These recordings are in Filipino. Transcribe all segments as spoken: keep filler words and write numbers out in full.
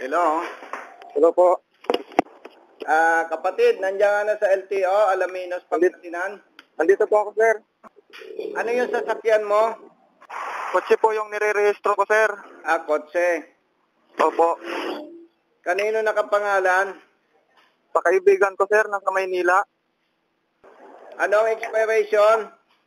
Hello? Hello po. Ah, kapatid, nandiyan ka na sa L T O, Alaminos, Pangasinan. Nandito po ako, sir. Ano yung sasakyan mo? Kotse po yung nire-rehistro ko, sir. Ah, kotse. Opo. Kanino nakapangalan? Sa kaibigan ko, sir, nasa Maynila. Anong expiration?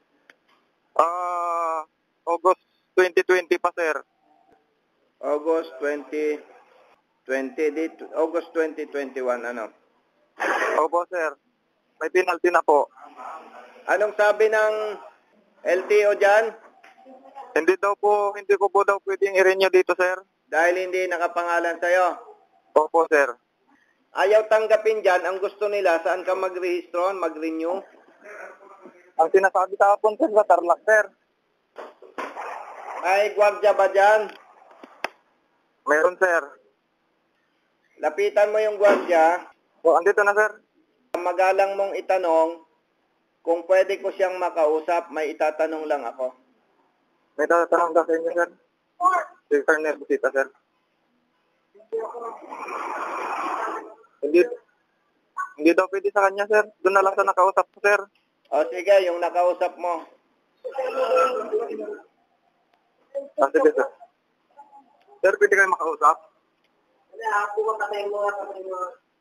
Ah, August twenty twenty pa, sir. August twenty twenty, dito, August twenty twenty-one, ano? Opo, sir. May penalty na po. Anong sabi ng L T O dyan? Hindi daw po, hindi ko po daw pwedeng i-renew dito, sir. Dahil hindi nakapangalan sa'yo. Opo, sir. Ayaw tanggapin dyan, ang gusto nila, saan ka mag-rehistro, mag-renew? Ang sinasabi sa hapon, sir, sa Tarlac, sir. May gwardiya ba dyan? Meron, sir. Lapitan mo yung gwardiya. O, andito na, sir. Magalang mong itanong kung pwede ko siyang makausap, may itatanong lang ako. May tatanong daw sa inyo, sir. Si Colonel Busita, sir. Hindi, hindi daw pwede sa kanya, sir. Doon na lang sa nakausap ko, sir. O sige, yung nakausap mo. Ah, sige, sir. Sir, pwede kayo makausap? Wala, ako ka tayo mo, tayo mo.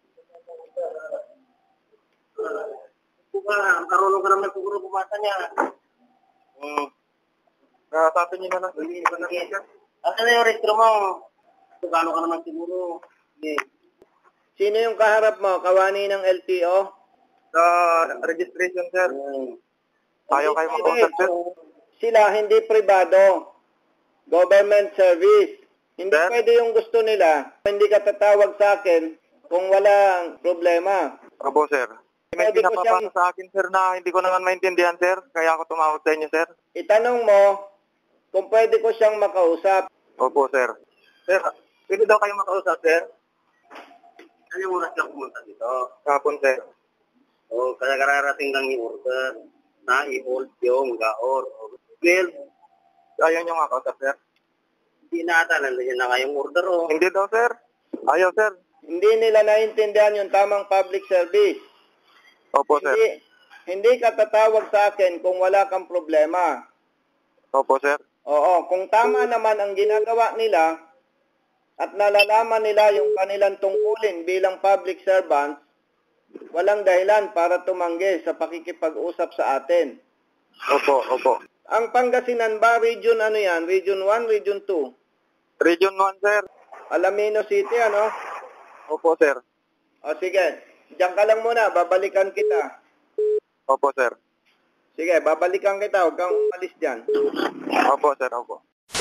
Ang karulong ka naman siguro bumata niya. Hmm. Uh, sabi niyo na lang. Hindi ko na lang, sir. Asa na yung restro mo? Tugano ka naman siguro. Okay. Sino yung kaharap mo? Kawani ng L T O? Sa registration, sir. Hmm. Ayaw kayo makausap, sir. Sila, hindi privado. Government service. Hindi Sir? pwede yung gusto nila. Hindi ka tatawag sa akin kung walang problema. Opo, sir. May Pwede ko pinapapasa siyang- sa akin, sir, na hindi ko naman maintindihan, sir. Kaya ako tumawag sa inyo, sir. Itanong mo kung pwede ko siyang makausap. Opo, sir. Sir, pwede daw kayo makausap, sir? Ano yung oras lang pumunta dito? Kapon, sir. O, kaya kararating lang yung order na i-hold yung gaor. Well, Ayaw niyo nga kausap, sir? hindi na ata, nandiyan na nga yung order o. Hindi daw, sir. Ayaw, sir. Hindi nila naintindihan yung tamang public service. Opo, sir. Hindi, hindi ka tatawag sa akin kung wala kang problema. Opo, sir. Oo, kung tama naman ang ginagawa nila at nalalaman nila yung kanilang tungkulin bilang public servants, walang dahilan para tumanggi sa pakikipag-usap sa atin. Opo, opo. Ang Pangasinan ba, region ano yan? Region one, region two? Region one, sir. Alaminos City, ano? Opo, sir. O sige, diyan ka lang muna, babalikan kita. Opo, sir. Sige, babalikan kita, huwag kang umalis dyan. Opo, sir. Opo.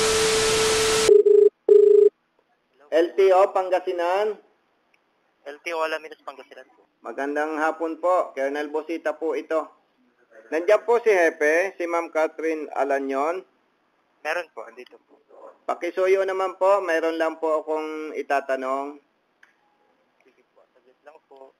L T O, Pangasinan. L T O Alaminos, Pangasinan po. Magandang hapon po, Colonel Busita po ito. Nandiyan po si Hepe, si Ma'am Catherine Alanyon. Meron po, andito po. Pakisuyo naman po, mayroon lang po akong itatanong. Sige po, saglit lang po.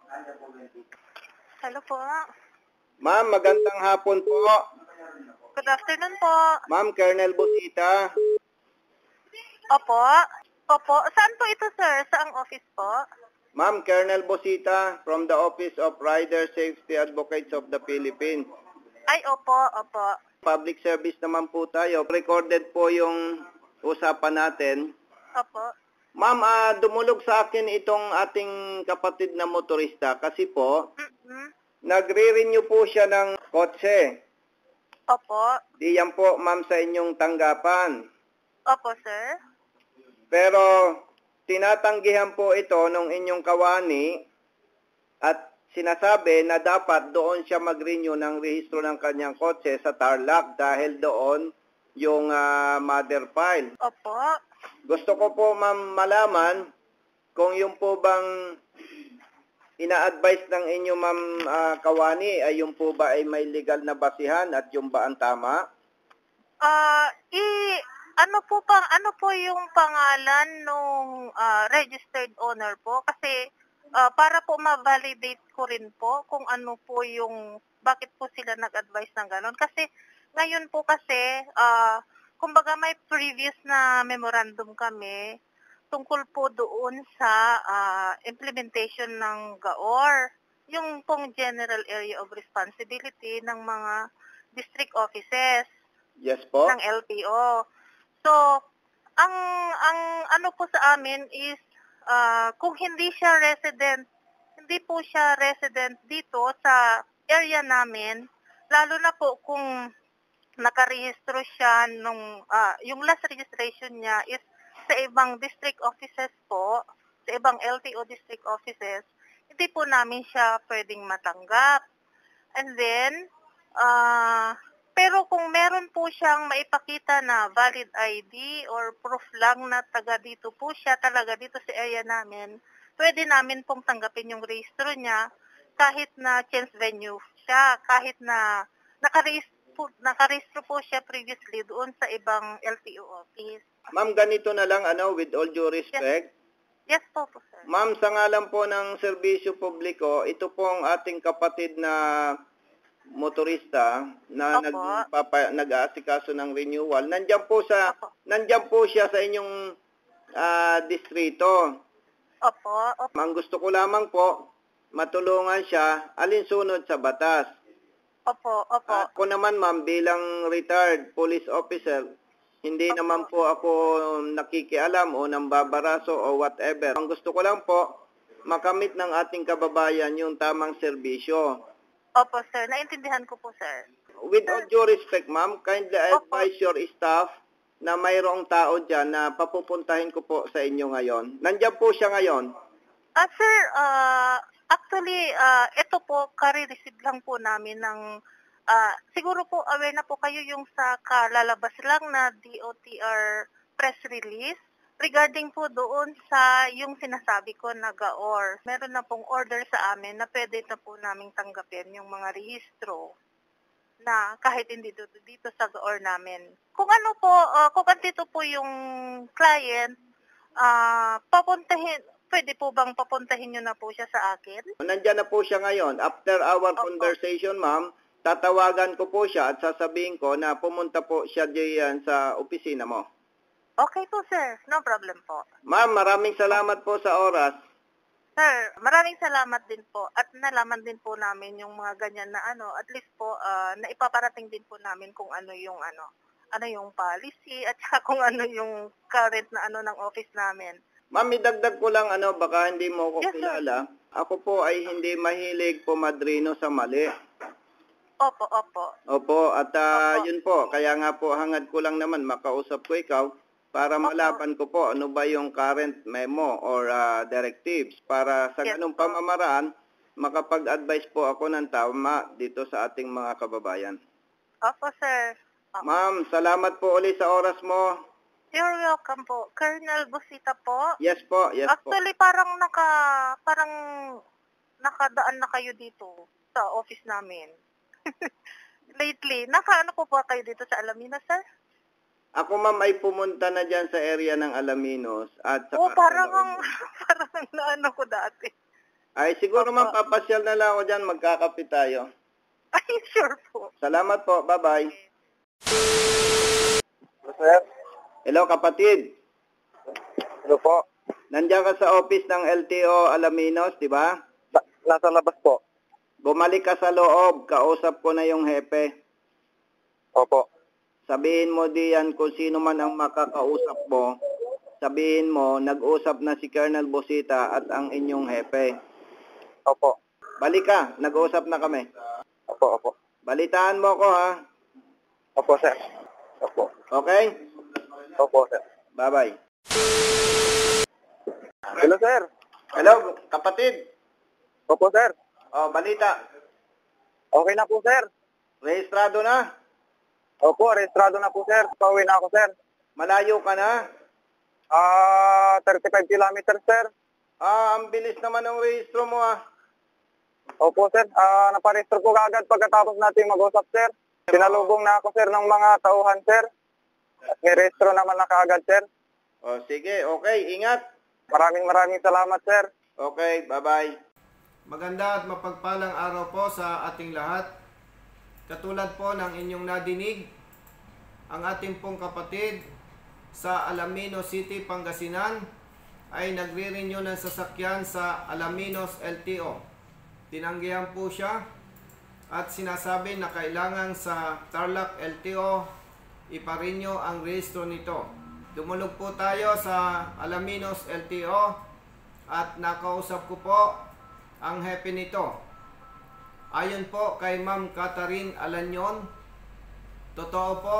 Hello po. Ma'am, magandang hapon po. Good afternoon po. Ma'am, Colonel Busita. Opo. Opo. Saan po ito, sir? Saang office po? Ma'am, Colonel Busita from the Office of Rider Safety Advocates of the Philippines. Ay, opo, opo. Public service naman po tayo. Recorded po yung usapan natin. Opo. Ma'am, ah, dumulog sa akin itong ating kapatid na motorista kasi po, Mm-hmm. nagre-renew po siya ng kotse. Opo. Di yan po, ma'am, sa inyong tanggapan. Opo, sir. Pero tinatanggihan po ito nung inyong kawani at sinasabi na dapat doon siya mag-renew ng rehistro ng kanyang kotse sa Tarlac dahil doon yung ah, mother file. Opo. Gusto ko po, ma'am, malaman kung yung po bang ina-advise ng inyo, ma'am, ah, kawani, ay yung po ba ay may legal na basihan at yung ba ang tama? Ah, i ano po pang ano po yung pangalan nung ah, registered owner po kasi ah, para po ma-validate ko rin po kung ano po yung bakit po sila nag-advise ng ganon kasi ngayon po kasi ah kumbaga may previous na memorandum kami tungkol po doon sa ah, implementation ng G A O R, yung pong General Area of Responsibility ng mga district offices Yes po. ng L T O. So, ang ang ano po sa amin is ah, kung hindi siya resident, hindi po siya resident dito sa area namin, lalo na po kung nakarehistro siya nung ah, yung last registration niya is sa ibang district offices po, sa ibang L T O district offices, hindi po namin siya pwedeng matanggap. And then, ah pero kung meron po siyang maipakita na valid I D or proof lang na taga dito po siya, talaga dito sa area namin, pwede namin pong tanggapin yung rehistro niya kahit na change venue siya, kahit na nakarehistro po, nakarehistro po siya previously doon sa ibang L T O office. Ma'am, ganito na lang, ano, with all due respect. Yes po po, sir. Ma'am, sa ngalan po ng serbisyo publiko, ito po ang ating kapatid na motorista na Opo. nagpapa, nag-aasikaso ng renewal. Nandiyan po sa Opo. nandiyan po siya sa inyong ah, distrito. Opo, opo. Ang gusto ko lamang po matulungan siya alinsunod sa batas. Opo, opo. Ako naman, ma'am, bilang retired police officer, hindi naman po ako nakikialam o nambabaraso o whatever. Ang gusto ko lang po, makamit ng ating kababayan yung tamang serbisyo. Opo, sir. Naintindihan ko po, sir. With all due respect, ma'am, kindly advise your staff na mayroong tao dyan na papupuntahin ko po sa inyo ngayon. Nandiyan po siya ngayon. Ah, sir, ah, actually, ah, ito po, kare-receive lang po namin ng, ah, siguro po aware na po kayo yung sa kalalabas lang na D O T R press release regarding po doon sa yung sinasabi ko na G A O R. Meron na pong order sa amin na pwede na po naming tanggapin yung mga rehistro na kahit hindi dito, dito sa G A O R namin. Kung ano po, ah, kung andito po yung client, ah, papuntahin, pwede po bang papuntahin nyo na po siya sa akin? Nandiyan na po siya ngayon. After our Opo. conversation, ma'am, tatawagan ko po siya at sasabihin ko na pumunta po siya diyan sa opisina mo. Okay po, sir. No problem po. Ma'am, maraming salamat po sa oras. Sir, maraming salamat din po at nalaman din po namin yung mga ganyan na ano, at least po ah, na ipaparating din po namin kung ano yung ano, ano yung policy at saka kung ano yung current na ano ng office namin. Ma'am, idagdag ko lang, ano, baka hindi mo ko Yes, sir. kilala. Ako po ay hindi mahilig pumadrino sa mali. Opo, opo. Opo, at ah, Opo. yun po, kaya nga po hangad ko lang naman makausap ko ikaw para Opo. malaman ko po ano ba yung current memo or ah, directives para sa Yes, ganung po. pamamaraan makapag-advise po ako ng tama dito sa ating mga kababayan. Opo, sir. Opo. Ma'am, salamat po ulit sa oras mo. You're welcome po. Colonel Busita po. Yes po, yes po. Actually, parang naka, parang nakadaan na kayo dito sa office namin. Lately, naka ano po ba kayo dito sa Alaminos, sir? Ako, ma'am, ay pumunta na dyan sa area ng Alaminos at sa Oo, parang ang, Caloocan. parang ang naano ko dati. Ay, siguro, Opo. ma'am, papasyal na lang ako dyan, magkakape tayo. Ay, sure po. Salamat po, bye-bye. Sir, Hello, kapatid. ano po? Nandiyan ka sa office ng L T O Alaminos, di ba? Na- nasa labas po. Bumalik ka sa loob, kausap ko na yung hepe. Opo. Sabihin mo diyan kung sino man ang makakausap mo. Sabihin mo, nag-usap na si Colonel Busita at ang inyong hepe. Opo. Balik ka, nag-usap na kami. Opo, opo. Balitaan mo ko, ha? Opo, sir. Opo. Okay? Opo, sir. Bye-bye. Hello, sir. Hello, kapatid. Opo, sir. Oh, balita. Okay na po, sir. Rehistrado na? Opo, rehistrado na po, sir. Pauwi na ako, sir. Malayo ka na? Ah, thirty-five kilometers, sir. Ah, ang bilis naman ng rehistro mo, ah. Opo, sir. Ah, naparehistro ko kagad pagkatapos nating mag-usap, sir. Sinalubong na ako, sir, ng mga tauhan, sir. At may rehistro naman na kaagad, sir. Oh, sige, okay, ingat. Maraming maraming salamat, sir. Okay, bye-bye. Maganda at mapagpalang araw po sa ating lahat. Katulad po ng inyong nadinig, ang ating pong kapatid sa Alaminos City, Pangasinan ay nagre-renew ng sasakyan sa Alaminos L T O. Tinanggihan po siya at sinasabi na kailangan sa Tarlac L T O iparenew ang rehistro nito. Dumulog po tayo sa Alaminos L T O at nakausap ko po ang hepe nito. Ayon po kay Ma'am Catherine Alanyon, totoo po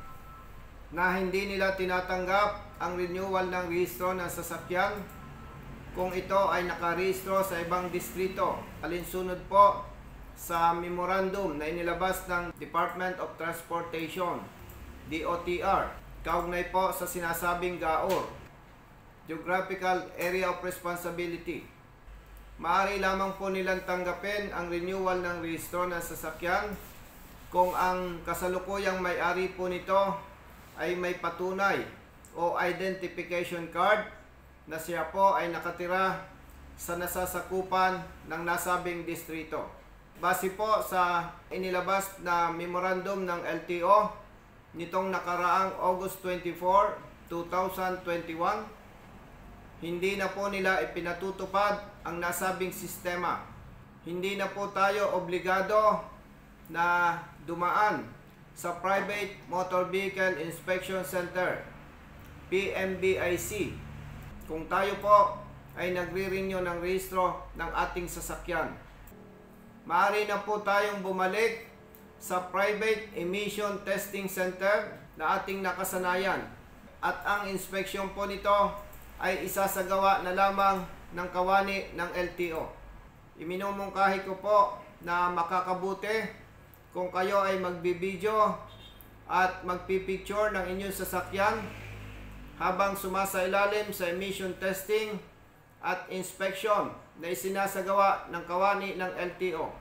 na hindi nila tinatanggap ang renewal ng rehistro ng sasakyan kung ito ay nakarehistro sa ibang distrito. Alinsunod po sa memorandum na inilabas ng Department of Transportation, D O T R, kaugnay po sa sinasabing G A O R, Geographical Area of Responsibility. Maaari lamang po nilang tanggapin ang renewal ng rehistro ng sasakyan kung ang kasalukuyang may-ari po nito ay may patunay o identification card na siya po ay nakatira sa nasasakupan ng nasabing distrito. Base po sa inilabas na memorandum ng L T O nitong nakaraang August twenty-fourth, two thousand twenty-one, hindi na po nila ipinatutupad ang nasabing sistema. Hindi na po tayo obligado na dumaan sa Private Motor Vehicle Inspection Center, P M V I C, kung tayo po ay nagre-renew ng rehistro ng ating sasakyan. Maaari na po tayong bumalik sa Private Emission Testing Center na ating nakasanayan at ang inspeksyon po nito ay isasagawa na lamang ng kawani ng L T O. Iminumungkahi ko po na makakabuti kung kayo ay magbibideo at magpipicture ng inyong sasakyan habang sumasailalim sa emission testing at inspection na isinasagawa ng kawani ng L T O.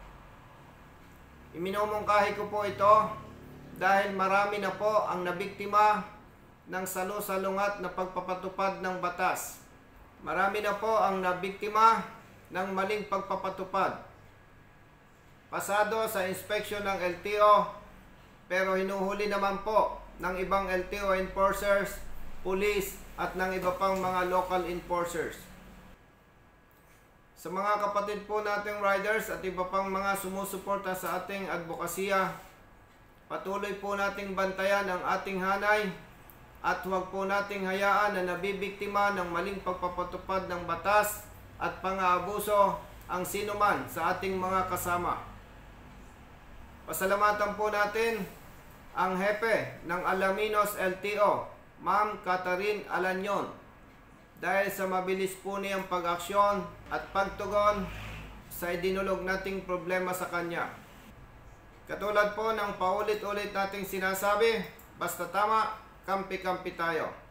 Iminumungkahi ko po ito dahil marami na po ang nabiktima ng salu-salungat na pagpapatupad ng batas. Marami na po ang nabiktima ng maling pagpapatupad. Pasado sa inspection ng L T O, pero hinuhuli naman po ng ibang L T O enforcers, police at ng iba pang mga local enforcers. Sa mga kapatid po nating riders at iba pang mga sumusuporta sa ating advokasya, patuloy po nating bantayan ang ating hanay at huwag po nating hayaan na nabibiktima ng maling pagpapatupad ng batas at pang-aabuso ang sinuman sa ating mga kasama. Pasalamatan po natin ang hepe ng Alaminos L T O, Ma'am Catherine Alanyon, dahil sa mabilis po niyang pag-aksyon at pagtugon sa idinulog nating problema sa kanya. Katulad po ng paulit-ulit nating sinasabi, basta tama, kampi-kampi tayo.